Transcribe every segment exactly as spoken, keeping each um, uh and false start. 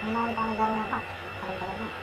Ginamit ako ng garo na pa. Tagal-tagal na.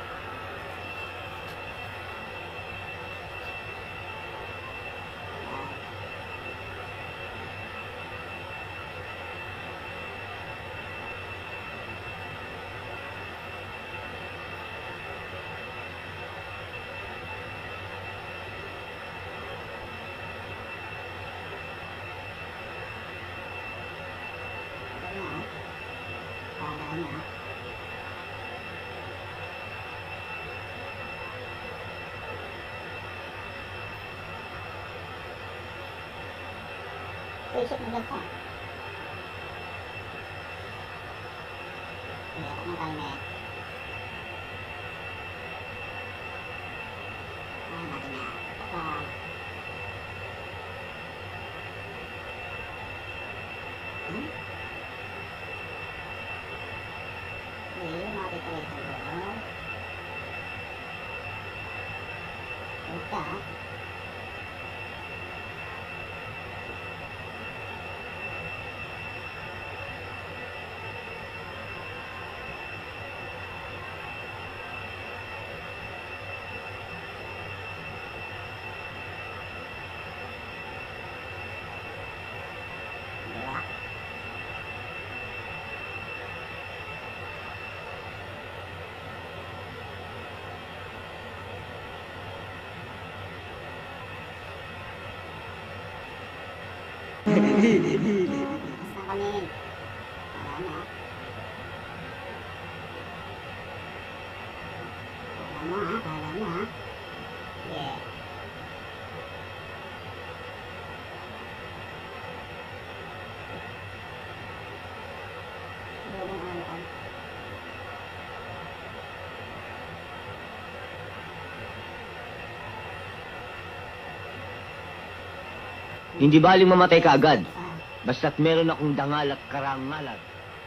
Isip na ganda. Iyatak na tayo na. Ay, natin na. Baka. Hmm? Hindi, natin tayo ito. Ito. Basta kami. Wala na. Wala mo ha. Wala mo ha. Yeah. Buong araw. Hindi baling mamatay ka agad. Basta't meron akong dangal at karangalan.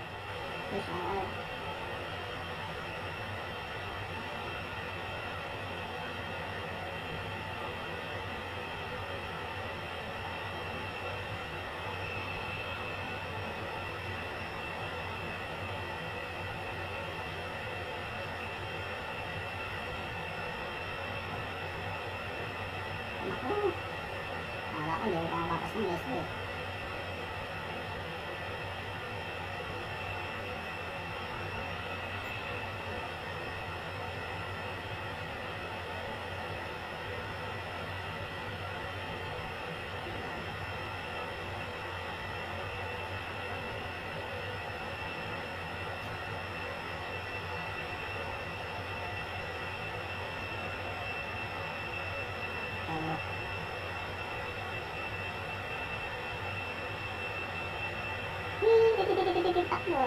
Naku. Wala ko, hindi ko makakapas ng lesbo. Takbo.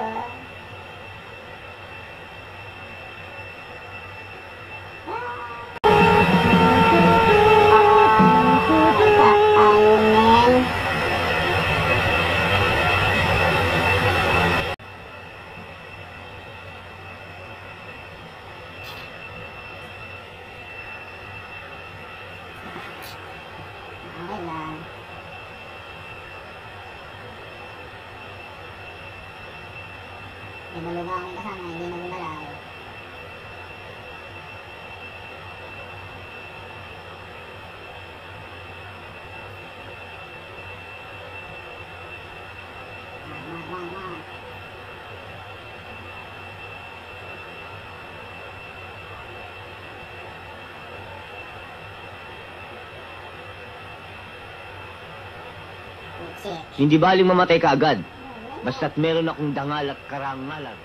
Okay lang. Pinulugang ka sana, hindi na gumalaw. Wah, wah, wah. Shit. Hindi baling mamatay ka agad. Basta't meron akong dangal at karangalan.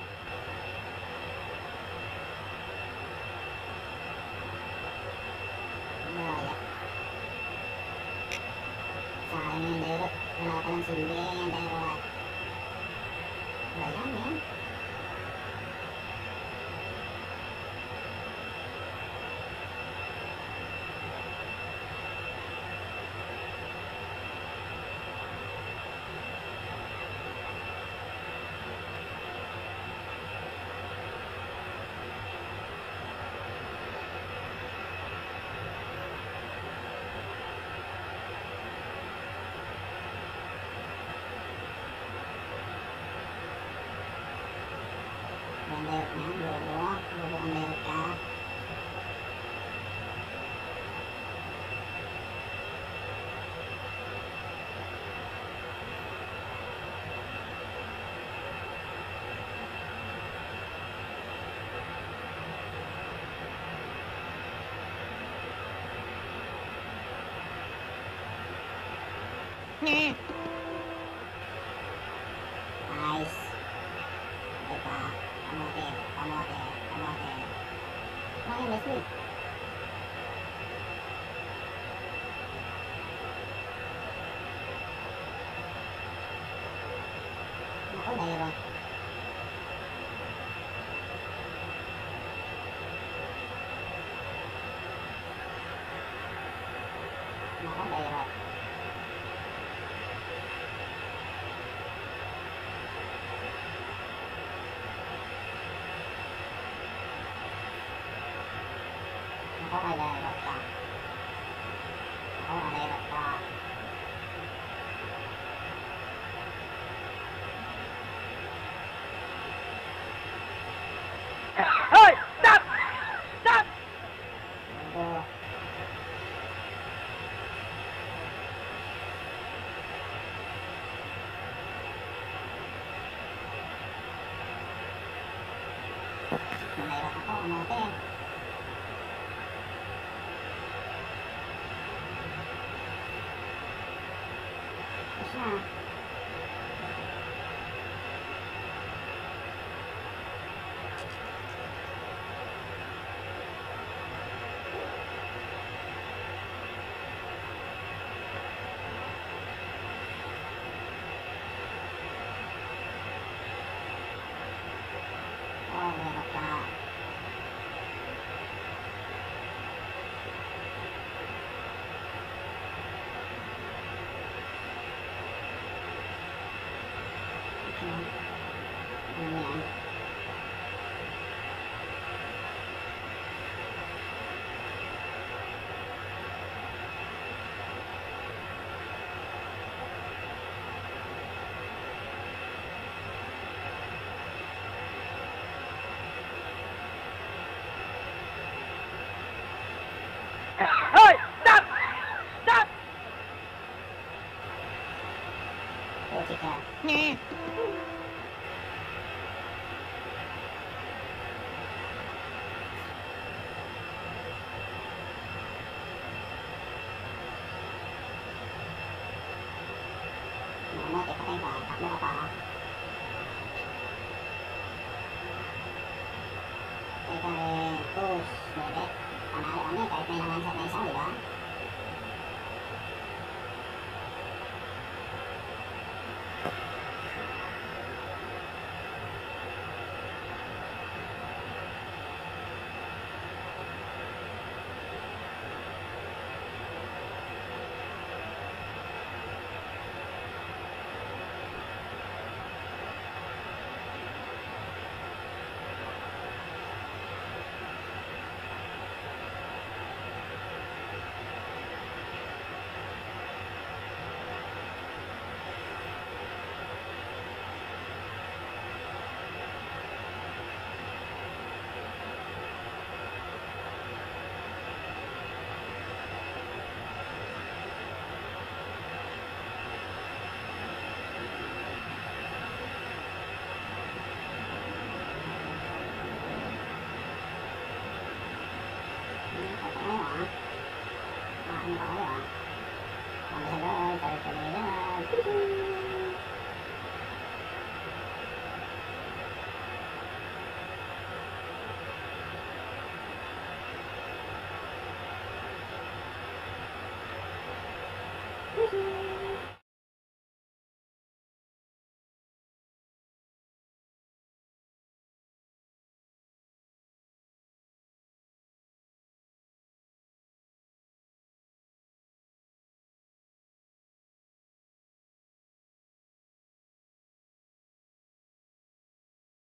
Wala. Sayang yung dairot. Wala ka palang silbi yung dairot. Wala yan. ang direct na. Bobo. Bobo ang direct ka. Nye. Nice. Teka. Kamote. Kamote. Kamote. Bakit Leslie? Ako, Dairo. Ako, Dairo. Ako, kay Dairo ka. Ako, kay Dairo ka. Hoy! Stop! Stop! Bobo. Mahirap ako, kamote. Tapos na. Oh, mahirap ka. Okay. Ano yan? Hoy! Stop! Stop! Puti ka. Nye. Kamote, patay ka. Takbo ka pa. Teka rin. Push. Pwede. Panalo kami kahit may nang-ansat na isa, di ba?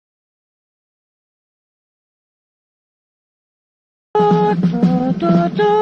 Do, do, do.